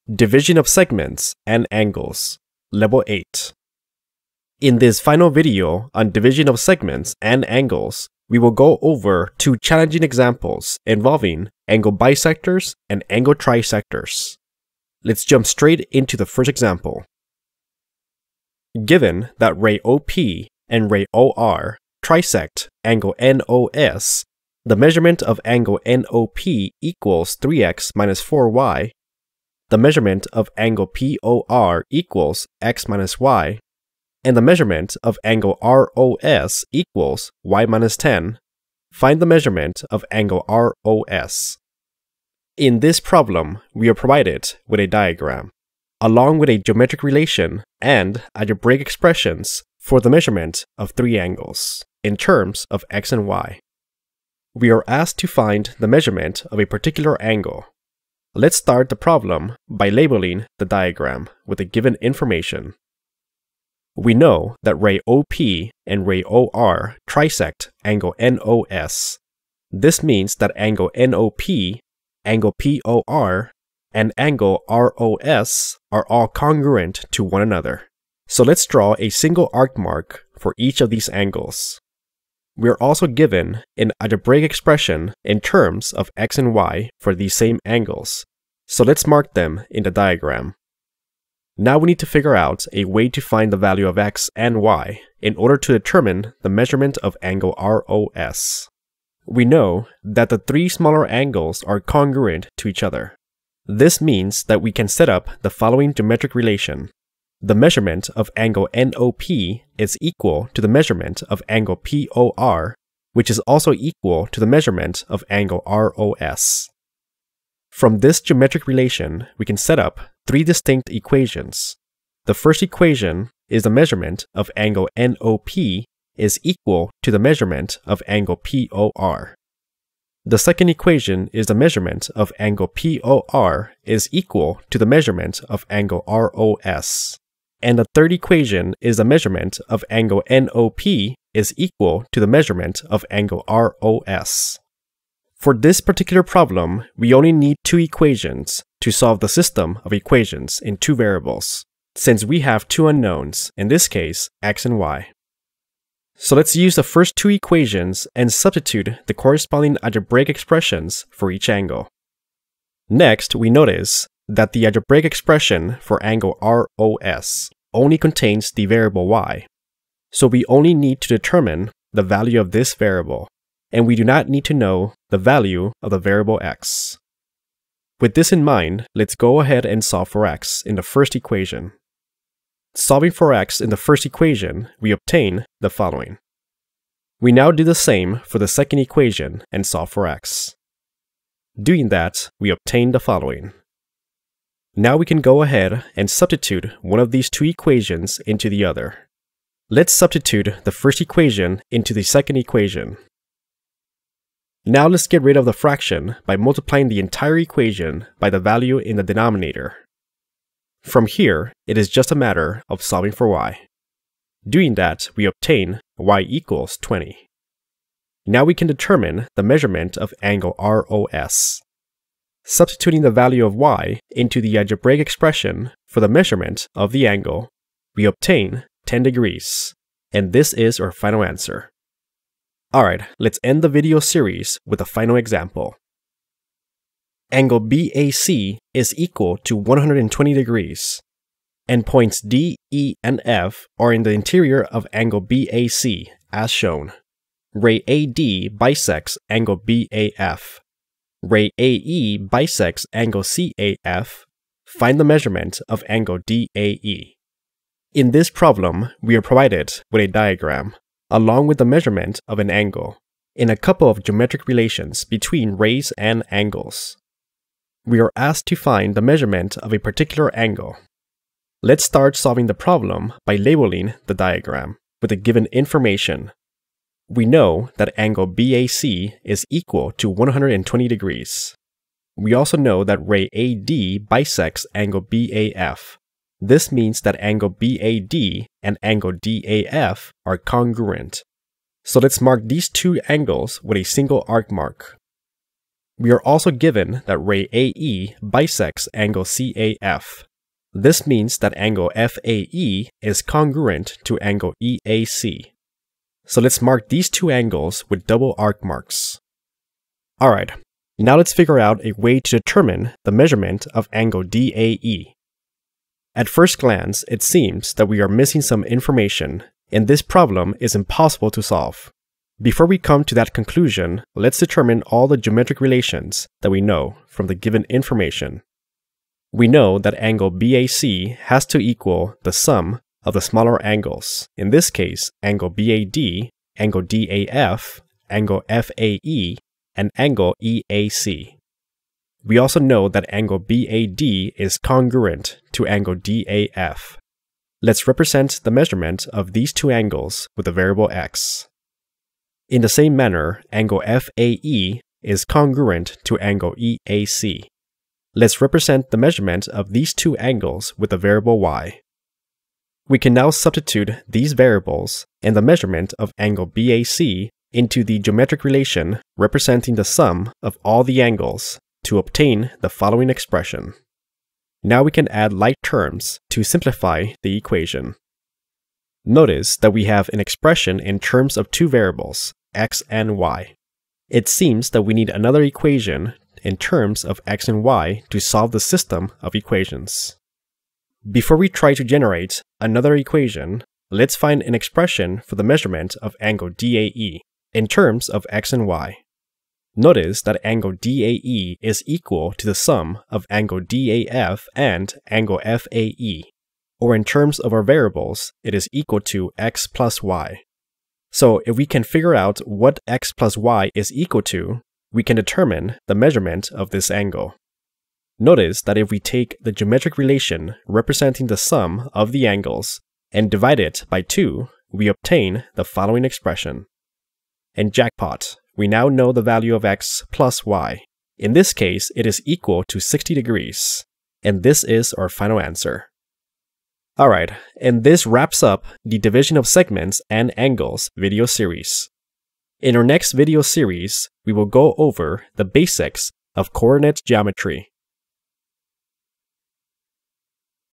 Division of segments and angles, Level 8. In this final video on division of segments and angles, we will go over two challenging examples involving angle bisectors and angle trisectors. Let's jump straight into the first example. Given that ray OP and ray OR trisect angle NOS, the measurement of angle NOP equals 3x minus 4y, the measurement of angle POR equals x minus y, and the measurement of angle ROS equals y minus 10, find the measurement of angle ROS. In this problem, we are provided with a diagram, along with a geometric relation and algebraic expressions for the measurement of three angles, in terms of x and y. We are asked to find the measurement of a particular angle. Let's start the problem by labeling the diagram with the given information. We know that ray OP and ray OR trisect angle NOS. This means that angle NOP, angle POR, and angle ROS are all congruent to one another. So let's draw a single arc mark for each of these angles. We are also given an algebraic expression in terms of x and y for these same angles, so let's mark them in the diagram. Now we need to figure out a way to find the value of x and y in order to determine the measurement of angle ROS. We know that the three smaller angles are congruent to each other. This means that we can set up the following geometric relation. The measurement of angle NOP is equal to the measurement of angle POR, which is also equal to the measurement of angle ROS. From this geometric relation, we can set up three distinct equations. The first equation is the measurement of angle NOP is equal to the measurement of angle POR. The second equation is the measurement of angle POR is equal to the measurement of angle ROS. And the third equation is the measurement of angle NOP is equal to the measurement of angle ROS. For this particular problem, we only need two equations to solve the system of equations in two variables, since we have two unknowns, in this case, x and y. So let's use the first two equations and substitute the corresponding algebraic expressions for each angle. Next, we notice that the algebraic expression for angle ROS only contains the variable y, so we only need to determine the value of this variable, and we do not need to know the value of the variable x. With this in mind, let's go ahead and solve for x in the first equation. Solving for x in the first equation, we obtain the following. We now do the same for the second equation and solve for x. Doing that, we obtain the following. Now we can go ahead and substitute one of these two equations into the other. Let's substitute the first equation into the second equation. Now let's get rid of the fraction by multiplying the entire equation by the value in the denominator. From here, it is just a matter of solving for y. Doing that, we obtain y equals 20. Now we can determine the measurement of angle ROS. Substituting the value of y into the algebraic expression for the measurement of the angle, we obtain 10 degrees, and this is our final answer. Alright, let's end the video series with a final example. Angle BAC is equal to 120 degrees, and points D, E, and F are in the interior of angle BAC, as shown. Ray AD bisects angle BAF. Ray AE bisects angle CAF. Find the measurement of angle DAE. In this problem, we are provided with a diagram, along with the measurement of an angle, in a couple of geometric relations between rays and angles. We are asked to find the measurement of a particular angle. Let's start solving the problem by labeling the diagram with the given information. We know that angle BAC is equal to 120 degrees. We also know that ray AD bisects angle BAF. This means that angle BAD and angle DAF are congruent. So let's mark these two angles with a single arc mark. We are also given that ray AE bisects angle CAF. This means that angle FAE is congruent to angle EAC. So let's mark these two angles with double arc marks. Alright, now let's figure out a way to determine the measurement of angle DAE. At first glance, it seems that we are missing some information, and this problem is impossible to solve. Before we come to that conclusion, let's determine all the geometric relations that we know from the given information. We know that angle BAC has to equal the sum of the smaller angles, in this case, angle BAD, angle DAF, angle FAE, and angle EAC. We also know that angle BAD is congruent to angle DAF. Let's represent the measurement of these two angles with the variable x. In the same manner, angle FAE is congruent to angle EAC. Let's represent the measurement of these two angles with the variable y. We can now substitute these variables and the measurement of angle BAC into the geometric relation representing the sum of all the angles to obtain the following expression. Now we can add like terms to simplify the equation. Notice that we have an expression in terms of two variables, x and y. It seems that we need another equation in terms of x and y to solve the system of equations. Before we try to generate another equation, let's find an expression for the measurement of angle DAE in terms of x and y. Notice that angle DAE is equal to the sum of angle DAF and angle FAE, or in terms of our variables, it is equal to x plus y. So if we can figure out what x plus y is equal to, we can determine the measurement of this angle. Notice that if we take the geometric relation representing the sum of the angles and divide it by 2, we obtain the following expression. And jackpot, we now know the value of x plus y. In this case, it is equal to 60 degrees. And this is our final answer. Alright, and this wraps up the division of segments and angles video series. In our next video series, we will go over the basics of coordinate geometry.